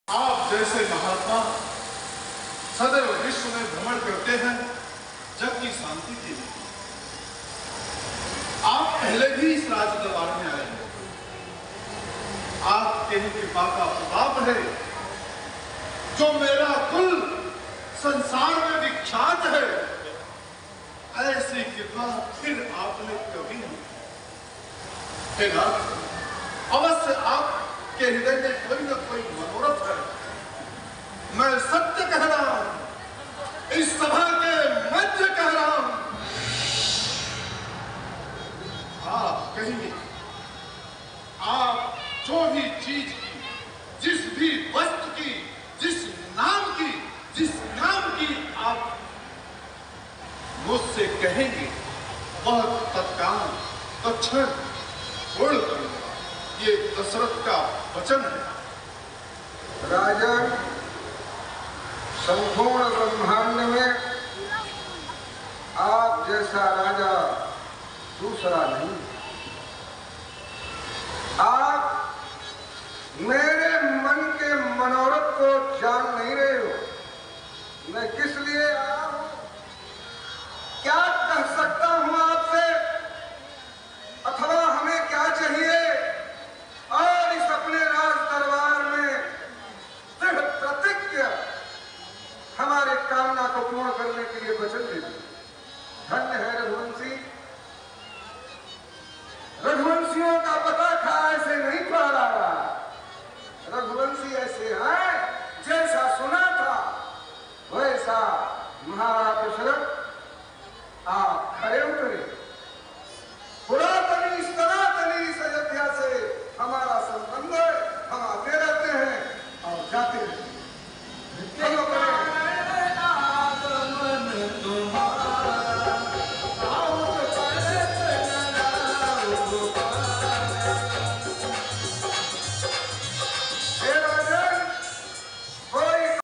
आप जैसे महात्मा सदैव विश्व में भ्रमण करते हैं जग की शांति के लिए। आप पहले भी इस राज दरबार में आए हैं। आपके ही कृपा का प्रताप है जो मेरा कुल संसार में विख्यात है। ऐसी कृपा फिर आपने कभी नहीं। फिर अवश्य आपके हृदय में कोई न कोई मनोरथ है। मैं सत्य कह रहा हूं, इस सभा के मध्य कह रहा हूं। आप कहिए, आप जो भी चीज की, जिस भी वस्तु की, जिस नाम की, जिस नाम की आप मुझसे कहेंगे वह तत्काल तत्क्षण पूर्ण करूंगा। ये दशरथ का वचन है। राजन, संपूर्ण ब्रह्मांड में आप जैसा राजा दूसरा नहीं। आप मेरे मन के मनोरथ को जान नहीं रहे हो। मैं किस